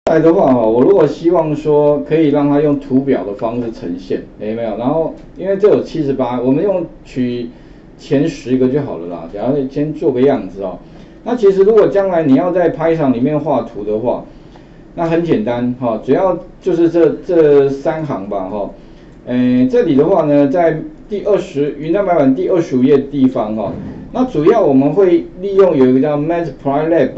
来的话哈，我如果希望说可以让它用图表的方式呈现，有没有？然后因为这有78，我们用取前10个就好了啦。假如先做个样子哦。那其实如果将来你要在 Python 里面画图的话，那很简单哈，主要就是这3行吧哈。这里的话呢，在云端白板第25页地方哈，那主要我们会利用有一个叫 Matplotlib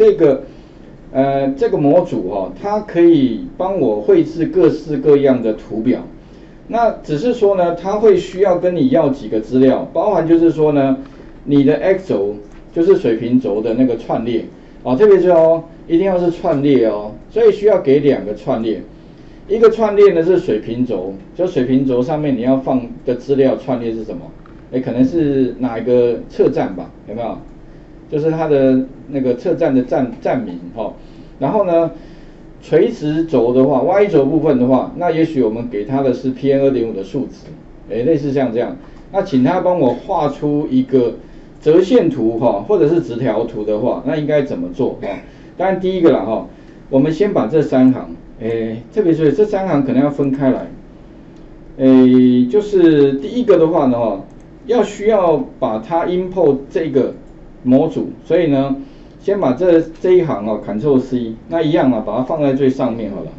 这个模组哈，它可以帮我绘制各式各样的图表。那只是说呢，它会需要跟你要几个资料，包含就是说呢，你的 x 轴就是水平轴的那个串列啊，特别是哦，一定要是串列哦，所以需要给2个串列。一个串列呢是水平轴，就水平轴上面你要放的资料串列是什么？可能是哪一个车站吧，有没有？就是它的那个车站的站名哈。然后呢，垂直轴的话 ，y 轴部分的话，那也许我们给它的是 PM2.5 的数值，类似像这样。那请他帮我画出一个折线图哈，或者是直条图的话，那应该怎么做哈？当然第一个啦哈，我们先把这3行，特别是这3行可能要分开来，就是第一个的话呢哈，需要把它 import 这个模组，所以呢，先把这一行哦 ，Ctrl C， 那一样啊，把它放在最上面好了。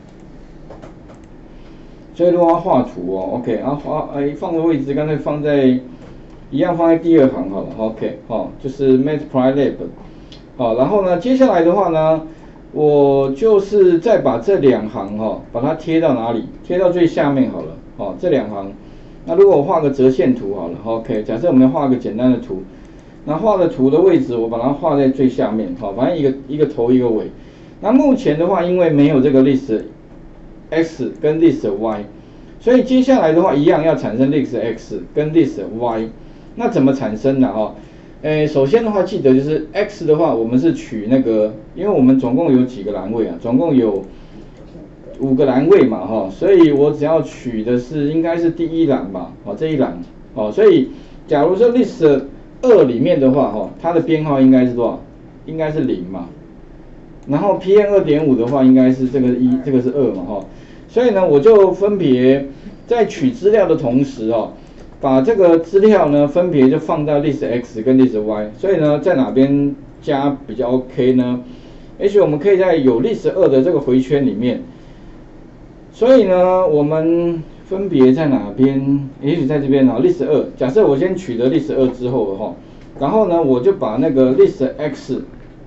所以如果要画图哦 ，OK， 然后放的位置刚才一样放在第2行好了 ，OK， 就是 Matplotlib， 好，然后呢，接下来的话呢，我就是再把这2行哈，把它贴到哪里？贴到最下面好了，这2行。那如果我画个折线图好了 ，OK， 假设我们画个简单的图，那画的图的位置我把它画在最下面，反正一个头一个尾。那目前的话，因为没有这个 list x 跟 list y， 所以接下来的话一样要产生 list x 跟 list y。那怎么产生呢？首先的话记得就是 x 的话，我们是取那个，因为我们总共有几个栏位啊？总共有5个栏位嘛，所以我只要取的是应该是第1栏吧，这一栏，所以假如说 list 2里面的话，它的编号应该是多少？应该是0嘛。然后 PM2.5 的话，应该是这个1，这个是2嘛，所以呢，我就分别在取资料的同时把这个资料呢分别就放到 list x 跟 list y， 所以呢，在哪边加比较 OK 呢？也许我们可以在有 list 2的这个回圈里面，所以呢，我们分别在哪边？也许在这边list 2。假设我先取得 list 2之后的然后呢，我就把那个 list x，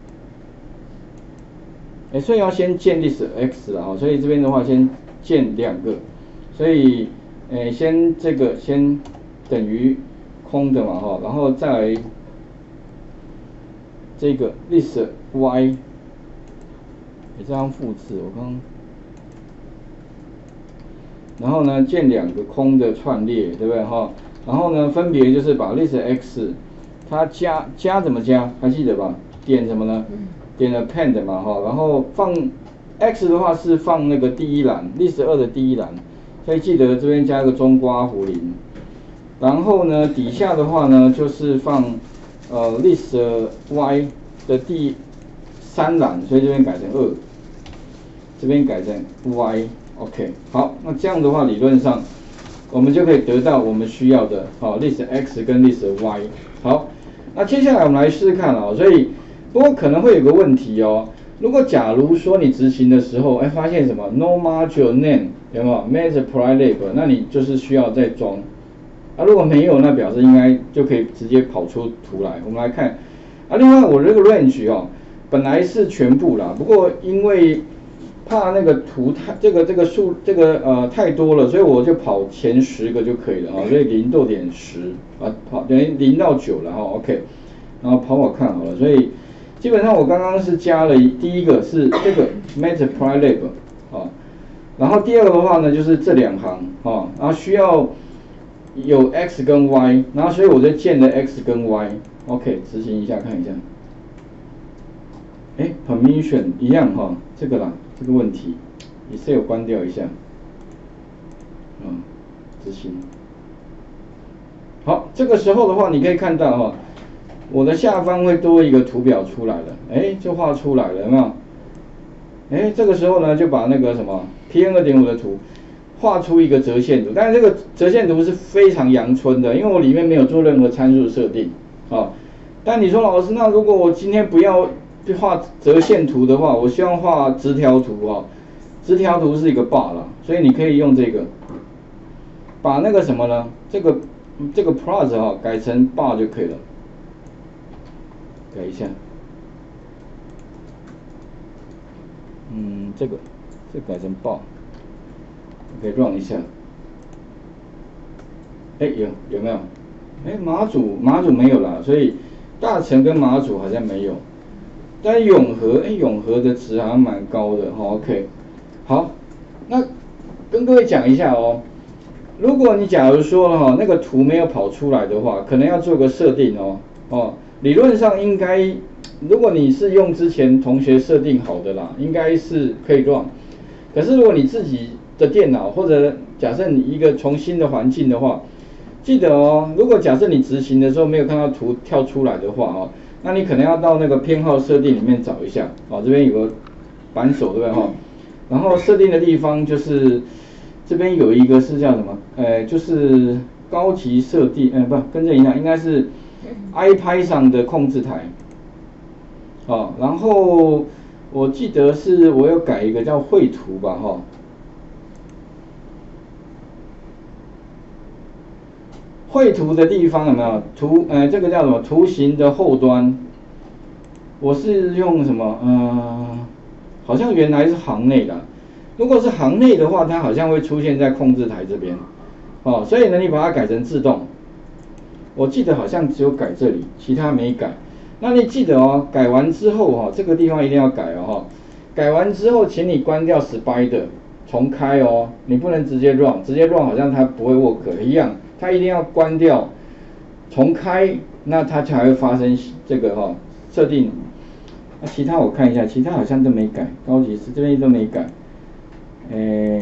所以要先建 list x 了所以这边的话先建2个，所以先这个先等于空的嘛然后再来这个 list y， 这样复制我刚。然后呢，建2个空的串列，对不对然后呢，分别就是把 list x， 它加怎么加？还记得吧？点什么呢？点 append 嘛然后放 x 的话是放那个第1栏 ，list 2的第1栏，所以记得这边加一个中括弧0。然后呢，底下的话呢就是放list y 的第3栏，所以这边改成2，这边改成 y。OK， 好，那这样的话，理论上我们就可以得到我们需要的list x 跟 list y。好，那接下来我们来试试看所以不过可能会有个问题如果假如说你执行的时候，发现什么 no module name 有没有 Matplotlib， 那你就是需要再装。如果没有，那表示应该就可以直接跑出图来。我们来看另外我这个 range 本来是全部啦，不过因为怕那个图太多了，所以我就跑前10个就可以了所以0逗点10跑等于0到9了OK， 然后跑看好了，所以基本上我刚刚是加了第一个是这个 Matplotlib 然后第2个的话呢就是这2行然后需要有 x 跟 y， 然后所以我就建了 x 跟 y，OK， 执行一下看一下。permission 一样这个啦，这个问题 ，Excel 关掉一下，执行。好，这个时候的话，你可以看到我的下方会多一个图表出来了，就画出来了，有没有？ 这个时候呢就把那个什么 PM2.5 的图画出一个折线图，但是这个折线图是非常阳春的，因为我里面没有做任何参数设定啊。但你说老师，那如果我今天不要画折线图的话，我希望画直条图啊。直条图是一个 bar 啦，所以你可以用这个，把那个什么呢？这个 plus 改成 bar 就可以了。改一下，这改成 bar， 可以 run 一下。有没有？马祖没有啦，所以大成跟马祖好像没有，但永和的值好像蛮高的，OK。好，那跟各位讲一下哦，如果你假如说那个图没有跑出来的话，可能要做个设定理论上应该，如果你是用之前同学设定好的啦，应该是可以 run。可是如果你自己的电脑或者假设你一个重新的环境的话，记得如果假设你执行的时候没有看到图跳出来的话那你可能要到那个偏好设定里面找一下这边有个扳手对不对然后设定的地方就是这边有一个是叫什么？就是高级设定，不跟这一样，应该是 iPython 的控制台。然后我记得是我有改一个叫绘图吧绘图的地方有没有图？这个叫什么？图形的后端，我是用什么？好像原来是行内的。如果是行内的话，它好像会出现在控制台这边，所以呢，你把它改成自动。我记得好像只有改这里，其他没改。那你记得改完之后这个地方一定要改改完之后，请你关掉 Spider， 重开你不能直接 run， 直接 run 好像它不会 work 一样，它一定要关掉，重开，那它才会发生这个设定。那其他我看一下，其他好像都没改，高级是这边都没改。这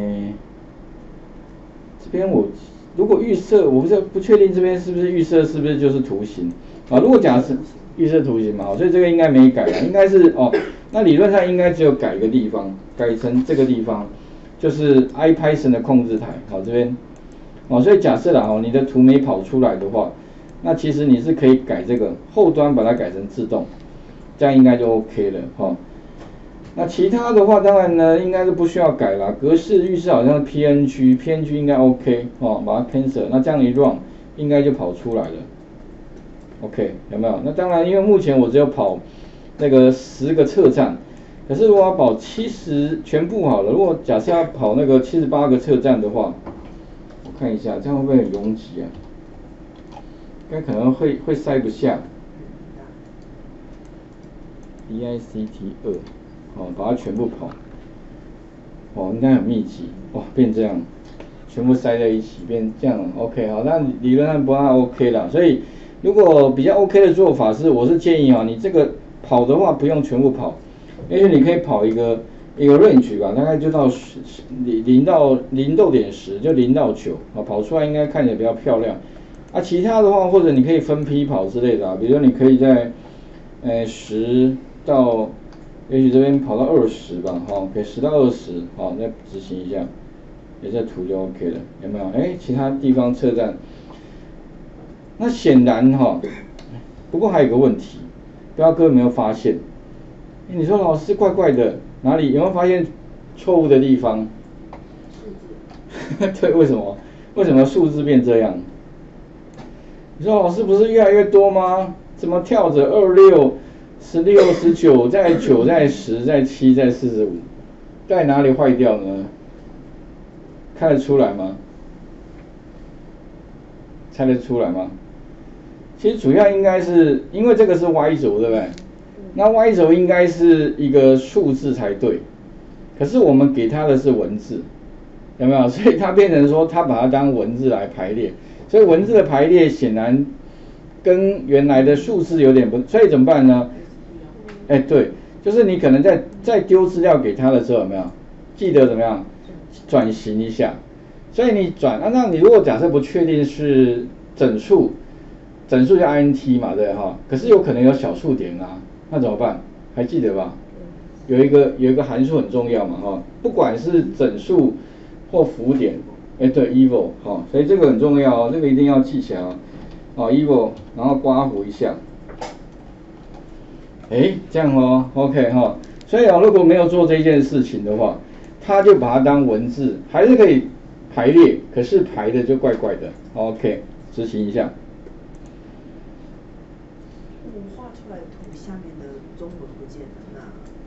边我如果预设，我不确定这边是不是预设，是不是就是图形如果假设预设图形嘛，所以这个应该没改应该是那理论上应该只有改一个地方，改成这个地方，就是 iPython 的控制台这边所以假设你的图没跑出来的话，那其实你是可以改这个后端把它改成自动，这样应该就 OK 了那其他的话，当然呢，应该是不需要改啦。格式预设好像是 PNG 应该 OK 把它 cancel， 那这样一 run 应该就跑出来了。OK， 有没有？那当然，因为目前我只有跑那个10个测站，可是如果要跑70全部好了，如果假设要跑那个78个测站的话，我看一下，这样会不会很拥挤啊？应该可能会塞不下。DICT2。把它全部跑，应该很密集，变这样，全部塞在一起，变这样 ，OK， 好，那理论上不太 OK 啦，所以如果比较 OK 的做法是，我是建议你这个跑的话不用全部跑，因为你可以跑一个 range 吧，大概就到0到0.10，就0到9，跑出来应该看起来比较漂亮。其他的话或者你可以分批跑之类的比如说你可以在10到也许这边跑到20吧，可以10到20，再执行一下，这图就 OK 了，有没有？其他地方测站，那显然不过还有一个问题，不知道各位有没有发现？你说老师怪怪的，哪里有没有发现错误的地方？对，为什么？为什么数字变这样？你说老师不是越来越多吗？怎么跳着26、16、19，再9，再10，再7，再45，在哪里坏掉呢？看得出来吗？猜得出来吗？其实主要应该是因为这个是 Y 轴，对不对？那 Y 轴应该是一个数字才对，可是我们给它的是文字，有没有？所以它变成说它把它当文字来排列，所以文字的排列显然跟原来的数字有点不，所以怎么办呢？对，就是你可能在丢资料给他的时候，有没有记得怎么样转型一下？所以你那你如果假设不确定是整数叫 int 嘛，对可是有可能有小数点那怎么办？还记得吧？ 有一个函数很重要嘛哈，不管是整数或浮点，对 eval 哈，所以这个很重要哦，这个一定要记起来哦。eval 然后刮胡一下，这样哦 ，OK 哈，所以如果没有做这件事情的话，他就把它当文字，还是可以排列，可是排的就怪怪的 ，OK， 执行一下。 我画出来的图下面的中文不见了，那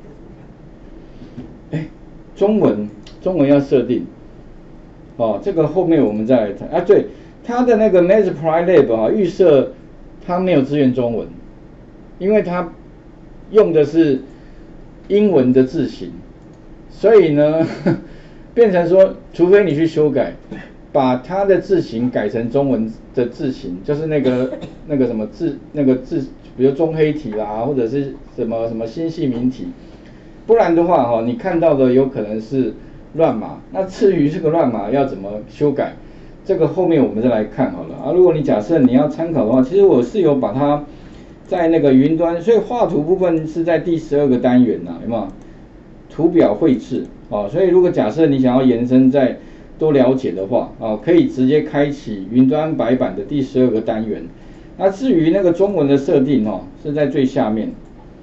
要怎么样？ 中文要设定，这个后面我们再来谈啊。对，它的那个 Matplotlib 预设它没有支援中文，因为它用的是英文的字形，所以呢，变成说，除非你去修改，把它的字形改成中文的字形，就是那个什么字，比如中黑体啦，或者是什么新细明体，不然的话你看到的有可能是乱码。那至于这个乱码要怎么修改，这个后面我们再来看好了啊。如果你假设你要参考的话，其实我是有把它在那个云端，所以画图部分是在第12个单元有没有？图表绘制所以如果假设你想要延伸再多了解的话可以直接开启云端白板的第12个单元。那至于那个中文的设定是在最下面，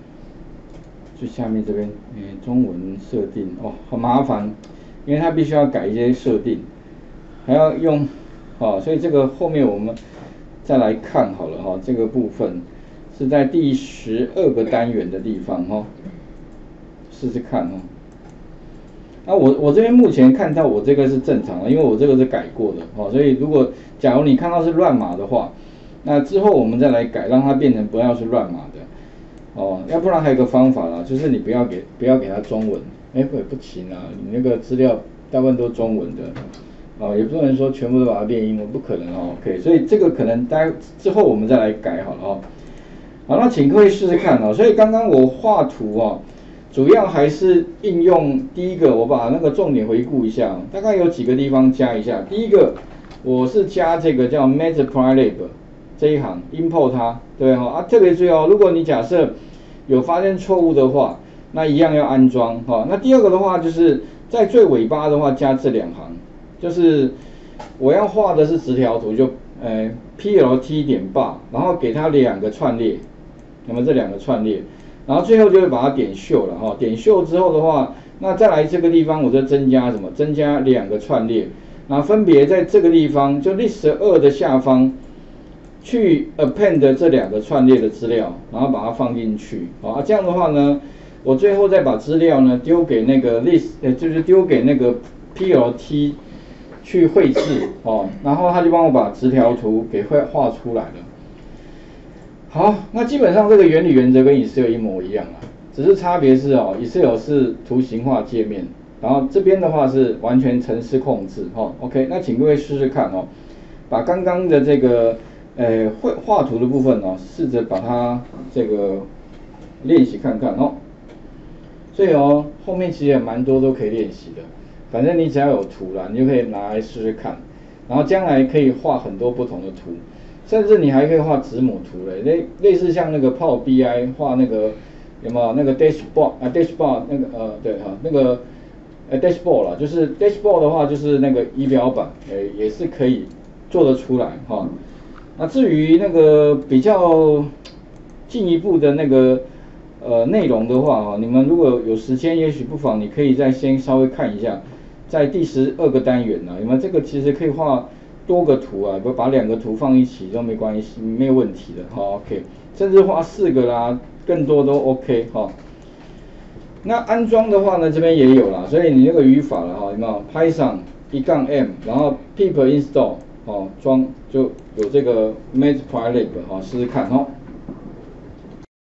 这边中文设定很麻烦，因为它必须要改一些设定，还要用所以这个后面我们再来看好了这个部分是在第12个单元的地方试试看我这边目前看到我这个是正常的，因为我这个是改过的所以如果假如你看到是乱码的话，那之后我们再来改，让它变成不要是乱码的要不然还有一个方法啦，就是你不要给它中文，不行啊，你那个资料大部分都是中文的也不能说全部都把它变英文，不可能OK， 所以这个可能之后我们再来改好了好，那请各位试试看所以刚刚我画图主要还是应用第一个，我把那个重点回顾一下大概有几个地方加一下。第一个，我是加这个叫 Matplotlib 这一行 import 它，对特别注意如果你假设有发现错误的话，那一样要安装那第二个的话，就是在最尾巴的话加这2行，就是我要画的是直条图，就plt 点 bar， 然后给它2个串列，那么这2个串列。然后最后就会把它点秀了点秀之后的话，那再来这个地方我就增加什么？增加2个串列，然后分别在这个地方就 list 2的下方去 append 这2个串列的资料，然后把它放进去这样的话呢，我最后再把资料呢丢给那个 list，就是丢给那个 plt 去绘制然后他就帮我把直条图给画出来了。好，那基本上这个原理原则跟 Excel 一模一样只是差别是Excel 是图形化界面，然后这边的话是完全程式控制OK， 那请各位试试看把刚刚的这个画图的部分试着把它这个练习看看所以后面其实也蛮多都可以练习的，反正你只要有图啦，你就可以拿来试试看，然后将来可以画很多不同的图。甚至你还可以画子母图类似像那个 Power BI 画那个有没有那个 dashboard 那个对那个dashboard 啦，就是 dashboard 的话就是那个仪表板也是可以做得出来那至于那个比较进一步的那个内容的话你们如果有时间，也许不妨你可以再先稍微看一下，在第12个单元有没有这个其实可以画多个图不把2个图放一起都没关系，没有问题的OK， 甚至画4个啦，更多都 OK 那安装的话呢，这边也有啦，所以你那个语法了有没有 Python -m， 然后 pip install装就有这个 Matplotlib 试试看